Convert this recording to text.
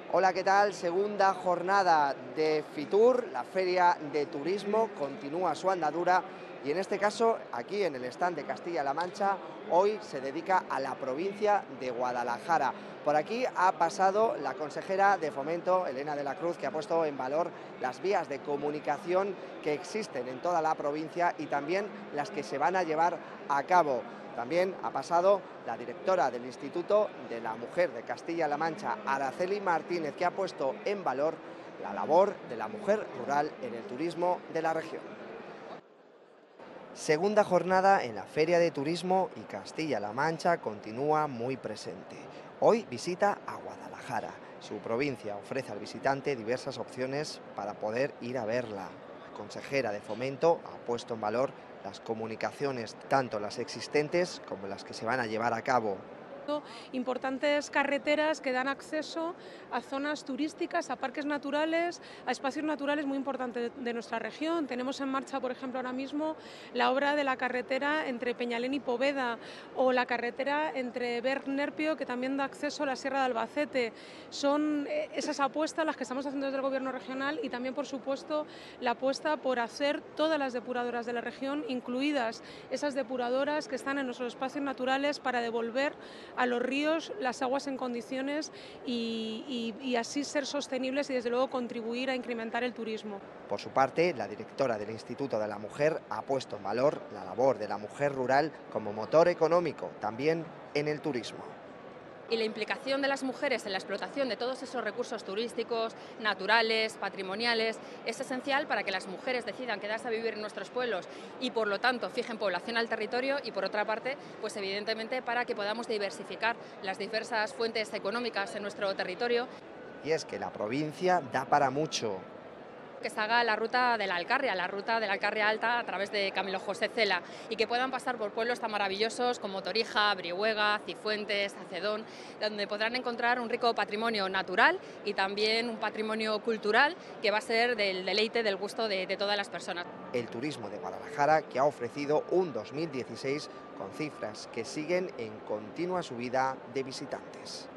Hola, ¿qué tal? Segunda jornada de Fitur, la feria de turismo, continúa su andadura y en este caso, aquí en el stand de Castilla-La Mancha, hoy se dedica a la provincia de Guadalajara. Por aquí ha pasado la consejera de Fomento, Elena de la Cruz, que ha puesto en valor las vías de comunicación que existen en toda la provincia y también las que se van a llevar a cabo. También ha pasado la directora del Instituto de la Mujer de Castilla-La Mancha, Araceli Martínez, que ha puesto en valor la labor de la mujer rural en el turismo de la región. Segunda jornada en la Feria de Turismo y Castilla-La Mancha continúa muy presente. Hoy visita a Guadalajara. Su provincia ofrece al visitante diversas opciones para poder ir a verla. La consejera de Fomento ha puesto en valor las comunicaciones, tanto las existentes como las que se van a llevar a cabo. Importantes carreteras que dan acceso a zonas turísticas, a parques naturales, a espacios naturales muy importantes de nuestra región. Tenemos en marcha, por ejemplo, ahora mismo la obra de la carretera entre Peñalén y Poveda o la carretera entre Berg-Nerpio, que también da acceso a la Sierra de Albacete. Son esas apuestas las que estamos haciendo desde el Gobierno regional y también, por supuesto, la apuesta por hacer todas las depuradoras de la región, incluidas esas depuradoras que están en nuestros espacios naturales, para devolver a los ríos las aguas en condiciones y así ser sostenibles y desde luego contribuir a incrementar el turismo. Por su parte, la directora del Instituto de la Mujer ha puesto en valor la labor de la mujer rural como motor económico, también en el turismo. Y la implicación de las mujeres en la explotación de todos esos recursos turísticos, naturales, patrimoniales, es esencial para que las mujeres decidan quedarse a vivir en nuestros pueblos y, por lo tanto, fijen población al territorio y, por otra parte, pues evidentemente para que podamos diversificar las diversas fuentes económicas en nuestro territorio. Y es que la provincia da para mucho. Que se haga la ruta de la ruta de la Alcarria Alta a través de Camilo José Cela y que puedan pasar por pueblos tan maravillosos como Torija, Brihuega, Cifuentes, Acedón, donde podrán encontrar un rico patrimonio natural y también un patrimonio cultural que va a ser del deleite, del gusto de todas las personas. El turismo de Guadalajara, que ha ofrecido un 2016 con cifras que siguen en continua subida de visitantes.